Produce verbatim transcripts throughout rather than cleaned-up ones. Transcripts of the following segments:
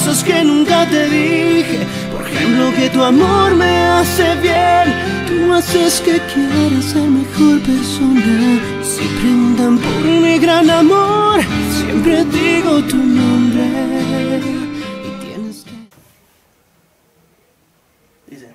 cosas que nunca te dije. Por ejemplo, que tu amor me hace bien. Tú haces que quiera ser mejor persona. Si preguntan por mi gran amor, siempre digo tu nombre. Y tienes que... Dice...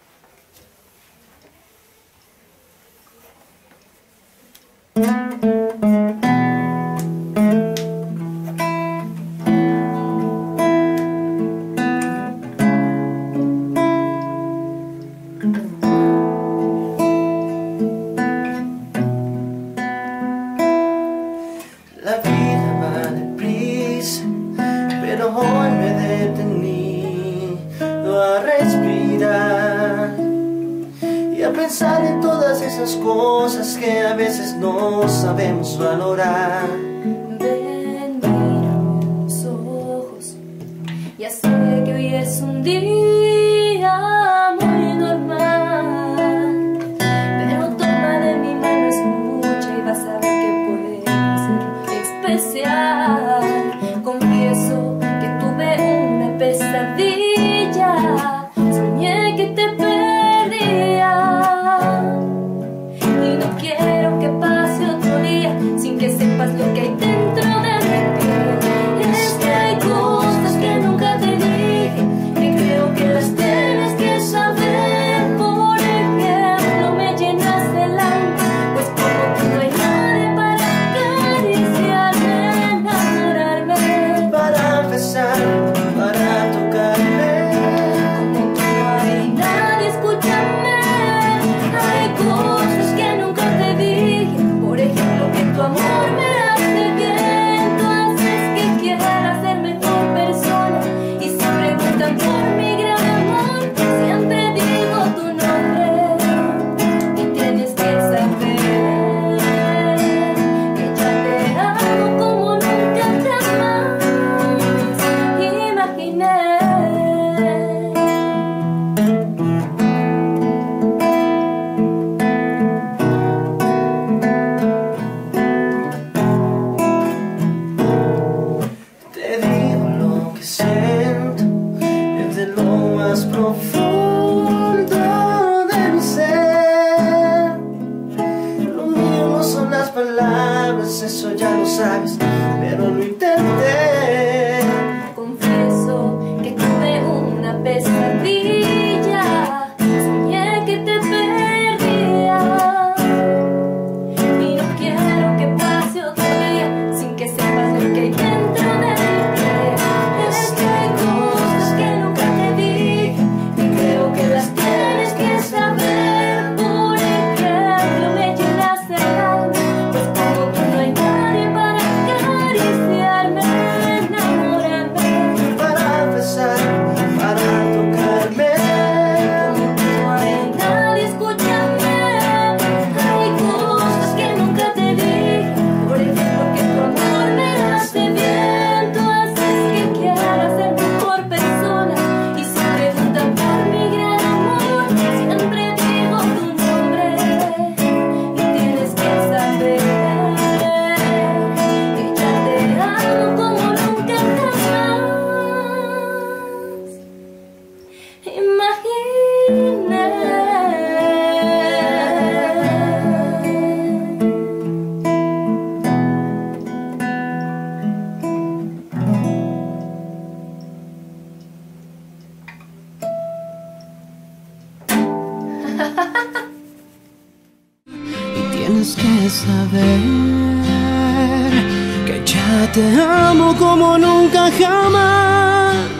La vida va deprisa, pero hoy me he detenido a respirar y a pensar en todas esas cosas que a veces no sabemos valorar. Ven, mira mis ojos, ya sé que hoy es un día muy normal, pero toma de mi mano, escucha y vas a ver que puede ser especial. Confieso que tuve una pesadilla, soñé que te perdía y no quiero que pase otro día sin que sepas lo que hay dentro de mi piel. Es que hay cosas que nunca te dije y creo que las tienes que saber. Por ejemplo, me llenas el alma, pues como tú no hay nadie para acariciarme, enamorarme, Para empezar, para tocarme, como tú no hay nadie, escúchame. Hay cosas que nunca te dije, por ejemplo, que tu amor me hace bien. Tú haces que quiera ser mejor persona y si preguntan por mi gran amor, siempre digo tu nombre. Y tienes que saber que ya te amo como nunca jamás imaginé. te digo lo que siento desde lo más profundo de mi ser. Lo mío no son las palabras, eso ya lo sabes, pero lo intenté. Confieso que tuve una pesadilla, soñé que te perdía y no quiero que pase otro día sin que sepas lo que hay dentro de mi piel. Es que hay cosas que nunca te dije y creo que las tienes que saber. Por ejemplo, me llenas el alma, pues como tú no hay nadie para acariciarme, enamorarme, Para empezar, para tocarme, como tú no hay nadie, escúchame. Hay cosas que nunca te dije, por ejemplo, que tu amor me hace bien. Tú haces que quiera ser mejor persona y si preguntan por mi gran amor, siempre digo tu nombre. Y tienes que saber que ya te amo como nunca jamás imaginé. y tienes que saber que ya te amo como nunca jamás